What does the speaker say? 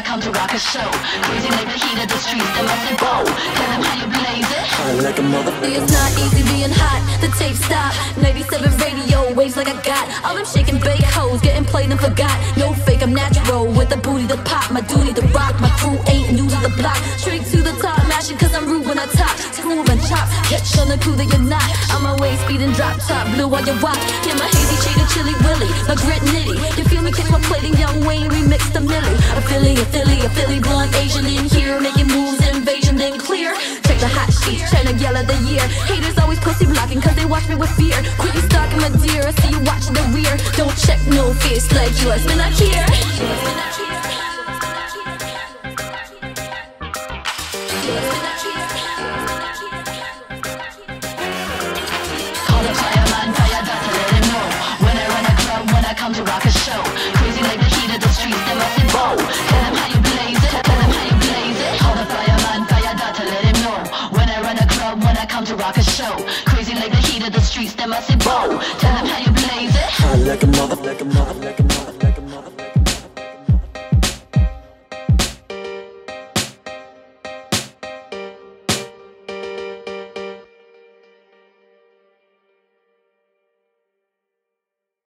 come to rock a show. Crazy like the heat of the streets, them I say, whoa. Tell them how you blaze it. Like a motherfucker. It's not easy being hot, the tape stop. 97 radio waves like I got. All them shaking bake hoes, getting played and forgot. No fake, I'm natural, with the booty to pop. My duty to rock, my crew ain't new to the block. Straight to the top, mashing cause I'm rude when I top. Smooth and chop, catch on the crew that you're not. I'm a way speed and drop top, blue on your rock. Yeah, my hazy shade of chili willy, my grit nitty. You feel me, catch my plating, young Wayne remix the millie. A Philly blonde Asian in here, making moves, invasion then clear. Check the hot sheets, trying to yell at the year. Haters always pussy blocking cause they watch me with fear. Quickly stalking my dear, I see you watching the rear. Don't check no face like you has been not here. Call the fireman, fire dot to let him know. When I run a club, when I come to rock a show. Crazy like the heat of the streets, them I say, whoa. Tell them how you blaze it, tell them how you blaze it. Call the fireman, fire dot to let him know. When I run a club, when I come to rock a show. Crazy like the heat of the streets, them I say, whoa. Tell them how you blaze it. Like a motherfucker.